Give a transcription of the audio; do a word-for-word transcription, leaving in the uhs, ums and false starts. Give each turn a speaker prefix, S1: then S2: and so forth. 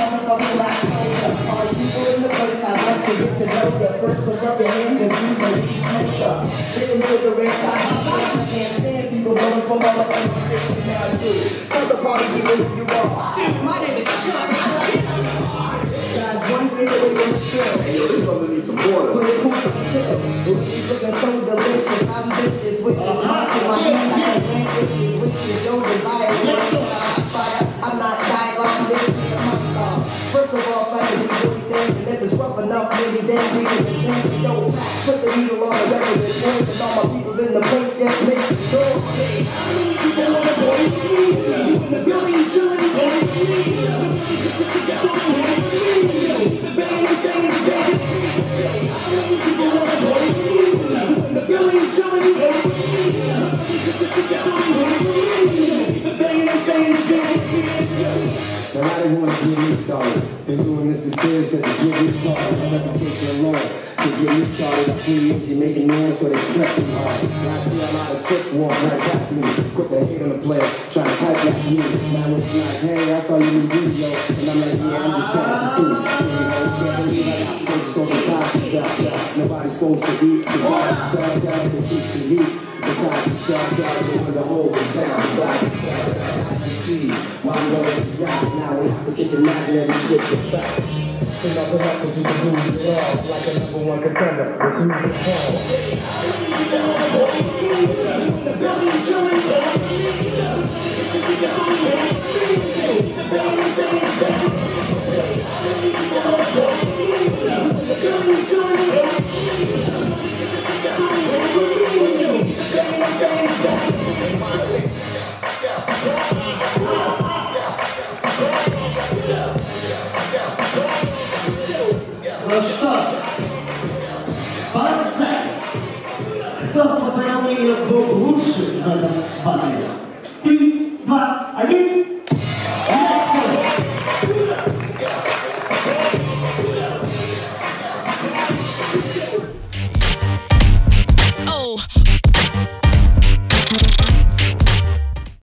S1: motherfucking rap soldier. All the people in the place, I'd like to get to know ya. First put up your hands and use a weed smoker. Getting cigarettes, I I can't stand people blowing smoke all up in my face, and now I do. Tell the party people who you are.
S2: Dude, my name is Chuck.
S1: Guys, one thing that we can feel.
S3: Hey, yo, this brother needs some water.
S1: Put it cool, some chill. Weed's looking so delicious. I'm vicious with this mic in my hand. I can drink wishes with this own desire. I'm not dying on this my song. First of all, find the beat really stands, and if it's rough enough, maybe then we can dance it. Yo, put the needle on the record with points, and all my people's in the place, just makes it go. You in the building, you chillin', you in the building, you chillin',
S4: Now I didn't want to get me started. Been doing this experience at the get me started. My reputation alone to get me started. I feel easy making noise, so they stress me hard. Now I see a lot of chicks walk right past me. Put their hate on the player, trying to type at me. Now it's like, hey, I saw you in the video. And I'm like, yeah, I'm just passing through. See, I can't believe I got folks on the side themselves. Nobody's supposed to eat beside themselves. Out of the heat to heat. Beside themselves, out of the hole and down beside themselves. While I'm going to rap now, we have to kick imaginary shit to facts. Sing up and up cause you can lose it all. Like a number one contender, with who's the fall. The belly is killing me. The belly is killing
S5: Fala pra mim, eu vou russo,